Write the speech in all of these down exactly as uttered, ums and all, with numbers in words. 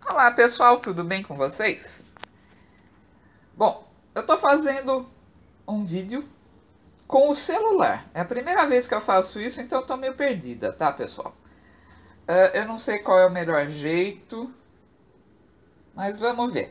Olá pessoal, tudo bem com vocês? Bom, eu tô fazendo um vídeo com o celular. É a primeira vez que eu faço isso, então eu tô meio perdida, tá pessoal? Uh, eu não sei qual é o melhor jeito, mas vamos ver.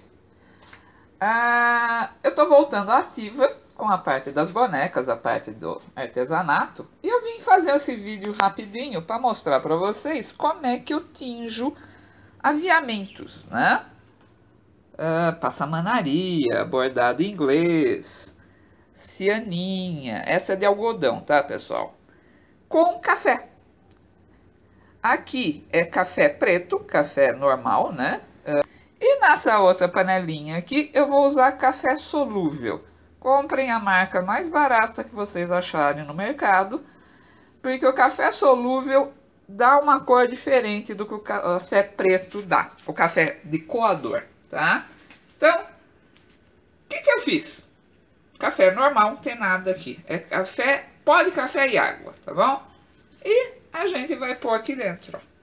Uh, eu tô voltando ativa com a parte das bonecas, a parte do artesanato. E eu vim fazer esse vídeo rapidinho para mostrar para vocês como é que eu tinjo aviamentos, né? Uh, passamanaria, bordado inglês, cianinha, essa é de algodão, tá pessoal? Com café. Aqui é café preto, café normal, né? Uh, e nessa outra panelinha aqui eu vou usar café solúvel. Comprem a marca mais barata que vocês acharem no mercado, porque o café solúvel dá uma cor diferente do que o café preto dá, o café de coador, tá? Então, o que que eu fiz? Café normal, não tem nada aqui. É café, pó de café e água, tá bom? E a gente vai pôr aqui dentro, ó.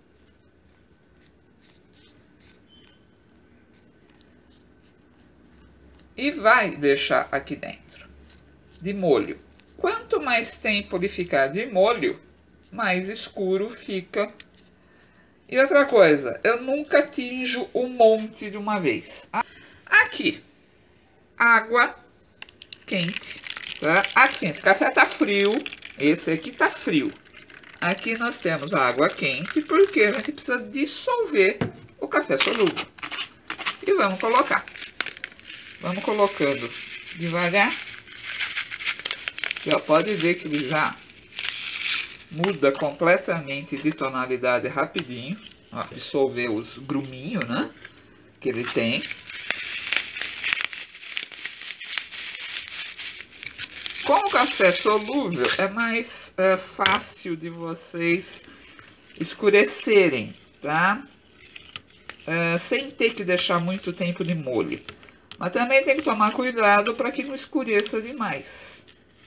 E vai deixar aqui dentro, de molho. Quanto mais tempo ele ficar de molho, mais escuro fica. E outra coisa, eu nunca tinjo um monte de uma vez. Aqui, água quente, tá? Assim, esse café tá frio, esse aqui tá frio. Aqui nós temos a água quente, porque a gente precisa dissolver o café solúvel. E vamos colocar. Vamos colocando devagar. Já pode ver que ele já muda completamente de tonalidade rapidinho. Ó, dissolver os gruminhos, né? Que ele tem. Com o café solúvel é mais é, fácil de vocês escurecerem, tá? É, sem ter que deixar muito tempo de molho. Mas também tem que tomar cuidado para que não escureça demais.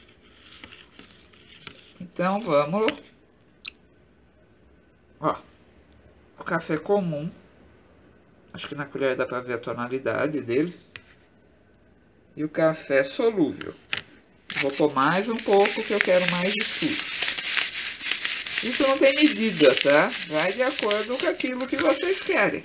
Então vamos... Ó, o café comum. Acho que na colher dá para ver a tonalidade dele. E o café solúvel. Vou pôr mais um pouco que eu quero mais escuro. Isso não tem medida, tá? Vai de acordo com aquilo que vocês querem.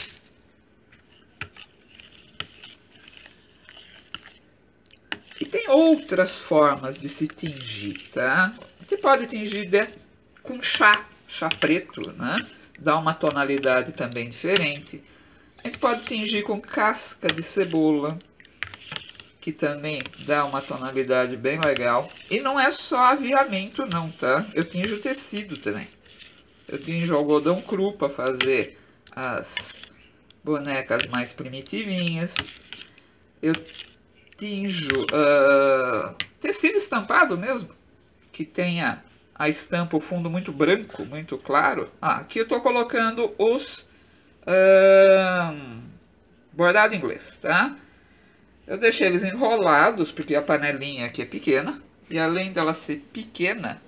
E tem outras formas de se tingir, tá? Você pode tingir de, com chá, chá preto, né? Dá uma tonalidade também diferente. A gente pode tingir com casca de cebola, que também dá uma tonalidade bem legal. E não é só aviamento não, tá? Eu tinjo tecido também. Eu tinjo algodão cru para fazer as bonecas mais primitivinhas. Eu tinjo uh, tecido estampado mesmo, que tenha a estampa, o fundo muito branco, muito claro. Ah, aqui eu estou colocando os uh, bordado inglês, tá? Eu deixei eles enrolados, porque a panelinha aqui é pequena. E além dela ser pequena,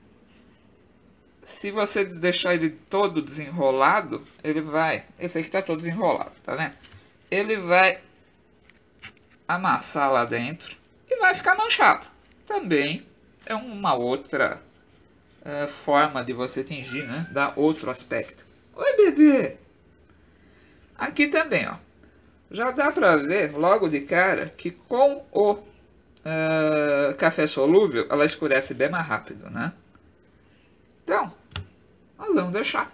se você deixar ele todo desenrolado, ele vai... Esse aqui está todo desenrolado, tá vendo? Ele vai amassar lá dentro e vai ficar manchado. Também é uma outra uh, forma de você tingir, né? Dá outro aspecto. Oi, bebê! Aqui também, ó. Já dá para ver logo de cara que com o uh, café solúvel ela escurece bem mais rápido, né? Então, nós vamos deixar.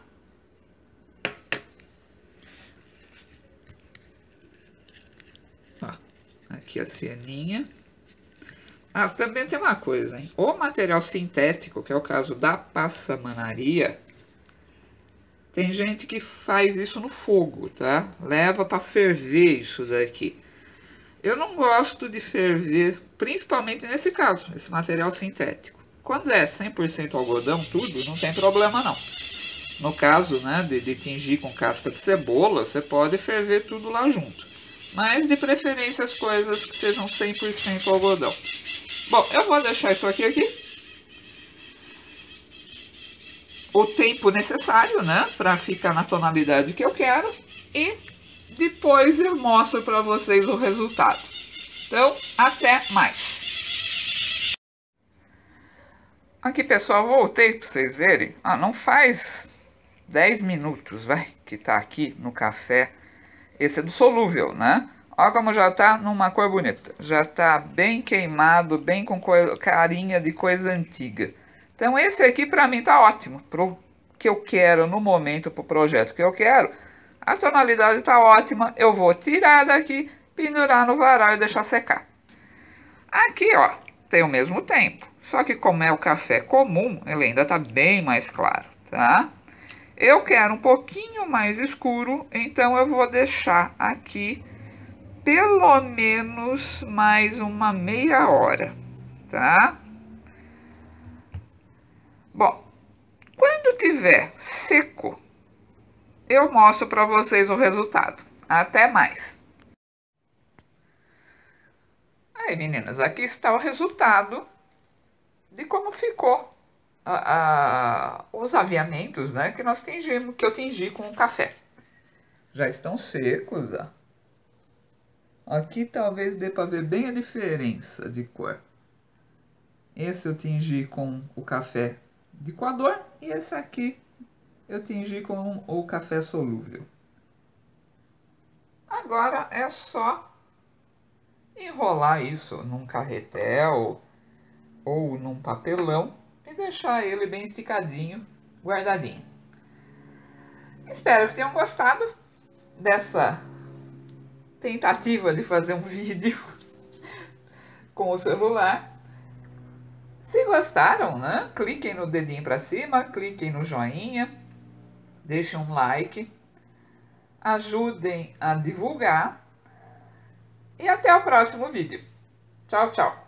Ó, aqui a cianinha. Ah, também tem uma coisa, hein? O material sintético, que é o caso da passamanaria, tem gente que faz isso no fogo, tá? Leva para ferver isso daqui. Eu não gosto de ferver, principalmente nesse caso, esse material sintético. Quando é cem por cento algodão, tudo, não tem problema não. No caso, né, de, de tingir com casca de cebola, você pode ferver tudo lá junto. Mas de preferência as coisas que sejam cem por cento algodão. Bom, eu vou deixar isso aqui aqui. o tempo necessário, né, para ficar na tonalidade que eu quero, e depois eu mostro para vocês o resultado. Então, até mais. Aqui, pessoal, voltei para vocês verem. Ah, não faz dez minutos, vai, que tá aqui no café. Esse é do solúvel, né? Olha como já tá numa cor bonita. Já tá bem queimado, bem com cor, carinha de coisa antiga. Então esse aqui para mim tá ótimo. Pro que eu quero no momento, pro projeto que eu quero. A tonalidade tá ótima. Eu vou tirar daqui, pendurar no varal e deixar secar. Aqui, ó, tem o mesmo tempo. Só que como é o café comum, ele ainda tá bem mais claro, tá? Eu quero um pouquinho mais escuro, então eu vou deixar aqui pelo menos mais uma meia hora, tá? Bom, quando tiver seco, eu mostro para vocês o resultado. Até mais! Aí, meninas, aqui está o resultado de como ficou a, a, os aviamentos, né, que nós tingimos, que eu tingi com o café. Já estão secos, ó. Aqui talvez dê para ver bem a diferença de cor. Esse eu tingi com o café de coador e esse aqui eu tingi com o café solúvel. Agora é só enrolar isso num carretel ou num papelão e deixar ele bem esticadinho, guardadinho. Espero que tenham gostado dessa tentativa de fazer um vídeo com o celular. Se gostaram, né? Cliquem no dedinho para cima, cliquem no joinha, deixem um like, ajudem a divulgar e até o próximo vídeo. Tchau, tchau!